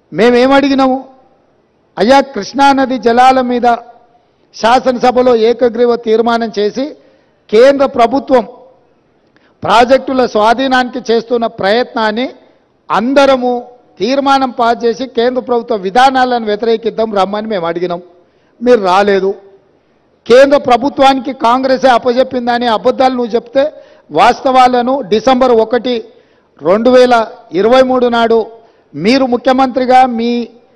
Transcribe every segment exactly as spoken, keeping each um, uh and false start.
మేమేమడిగినాము? అయ్యా కృష్ణానది జలాల మీద శాసనసభలో ఏకగ్రీవ తీర్మానం చేసి కేంద్ర ప్రభుత్వం ప్రాజెక్టుల స్వాధీనానికి చేస్తున్న ప్రయత్నాన్ని అందరము తీర్మానం పాస్ చేసి కేంద్ర ప్రభుత్వ విధానాలను వ్యతిరేకిద్దాం రమ్మని మేము అడిగినాం. మీరు రాలేదు. కేంద్ర ప్రభుత్వానికి కాంగ్రెసే అప్పచెప్పిందని అబద్ధాలు నువ్వు చెప్తే వాస్తవాలను డిసెంబర్ ఒకటి రెండు వేల ఇరవై మూడు నాడు మీరు ముఖ్యమంత్రిగా మీ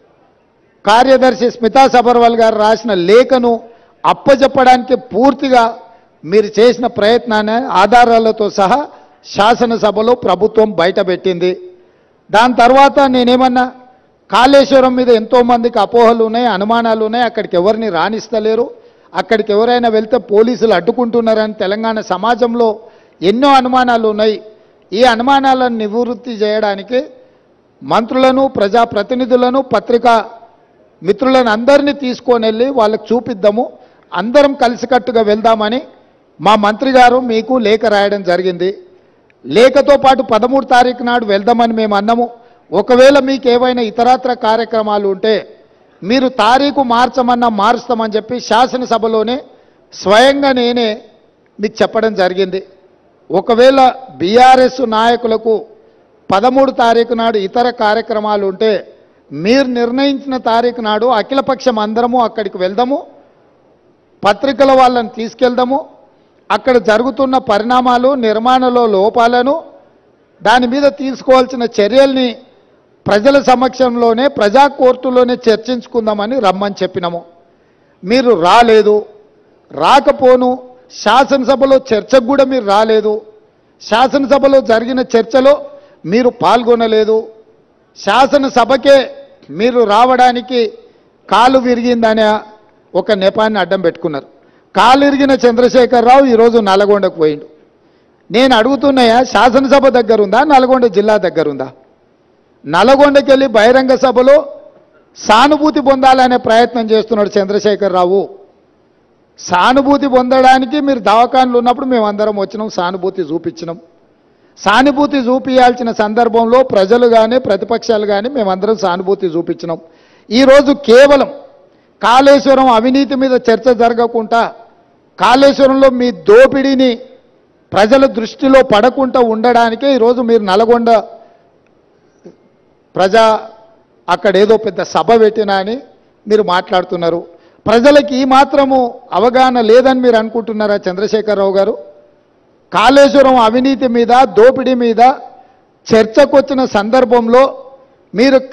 కార్యదర్శి స్మితా సబర్వాల్ గారు రాసిన లేఖను అప్పచెప్పడానికి పూర్తిగా మీరు చేసిన ప్రయత్నాన్ని ఆధారాలతో సహా శాసనసభలో ప్రభుత్వం బయటపెట్టింది. దాని తర్వాత నేనేమన్నా కాళేశ్వరం మీద ఎంతోమందికి అపోహలు ఉన్నాయి, అనుమానాలు ఉన్నాయి, అక్కడికి ఎవరిని రాణిస్తలేరు, అక్కడికి ఎవరైనా వెళ్తే పోలీసులు అడ్డుకుంటున్నారని తెలంగాణ సమాజంలో ఎన్నో అనుమానాలు ఉన్నాయి. ఈ అనుమానాలను నివృత్తి చేయడానికి మంత్రులను, ప్రజాప్రతినిధులను, పత్రికా మిత్రులను అందరినీ తీసుకొని వెళ్ళి వాళ్ళకి చూపిద్దాము, అందరం కలిసికట్టుగా వెళ్దామని మా మంత్రి గారు మీకు లేఖ రాయడం జరిగింది. లేఖతో పాటు పదమూడు తారీఖు నాడు వెళ్దామని మేము అన్నాము. ఒకవేళ మీకు ఏవైనా ఇతరత్ర కార్యక్రమాలు ఉంటే మీరు తారీఖు మార్చమన్నా మారుస్తామని చెప్పి శాసనసభలోనే స్వయంగా నేనే మీకు చెప్పడం జరిగింది. ఒకవేళ బీఆర్ఎస్ నాయకులకు పదమూడు తారీఖు నాడు ఇతర కార్యక్రమాలు ఉంటే మీరు నిర్ణయించిన తారీఖు నాడు అఖిలపక్షం అందరము అక్కడికి వెళ్దాము, పత్రికల వాళ్ళని తీసుకెళ్దాము, అక్కడ జరుగుతున్న పరిణామాలు, నిర్మాణంలో లోపాలను, దాని మీద తీసుకోవాల్సిన చర్యల్ని ప్రజల సమక్షంలోనే ప్రజా కోర్టులోనే చర్చించుకుందామని రమ్మని చెప్పినాము. మీరు రాలేదు. రాకపోను శాసనసభలో చర్చకు కూడా మీరు రాలేదు. శాసనసభలో జరిగిన చర్చలో మీరు పాల్గొనలేదు. శాసనసభకే మీరు రావడానికి కాలు విరిగిందనే ఒక నెపాన్ని అడ్డం పెట్టుకున్నారు. కాలు ఇరిగిన చంద్రశేఖరరావు ఈరోజు నల్గొండకు పోయిండు. నేను అడుగుతున్నాయా, శాసనసభ దగ్గరుందా, నల్గొండ జిల్లా దగ్గరుందా? నల్గొండకి వెళ్ళి బహిరంగ సభలో సానుభూతి పొందాలనే ప్రయత్నం చేస్తున్నాడు చంద్రశేఖరరావు. సానుభూతి పొందడానికి మీరు దవాఖానలు ఉన్నప్పుడు మేమందరం వచ్చినాం, సానుభూతి చూపించినాం. సానుభూతి చూపించాల్సిన సందర్భంలో ప్రజలు కానీ ప్రతిపక్షాలు కానీ మేమందరం సానుభూతి చూపించినాం. ఈరోజు కేవలం కాళేశ్వరం అవినీతి మీద చర్చ జరగకుండా, కాళేశ్వరంలో మీ దోపిడీని ప్రజల దృష్టిలో పడకుండా ఉండడానికే ఈరోజు మీరు నల్గొండ ప్రజా అక్కడ ఏదో పెద్ద సభ పెట్టినా అని మీరు మాట్లాడుతున్నారు. ప్రజలకి ఈ మాత్రము అవగాహన లేదని మీరు అనుకుంటున్నారా చంద్రశేఖరరావు గారు? కాళేశ్వరం అవినీతి మీద, దోపిడీ మీద చర్చకు వచ్చిన సందర్భంలో మీరు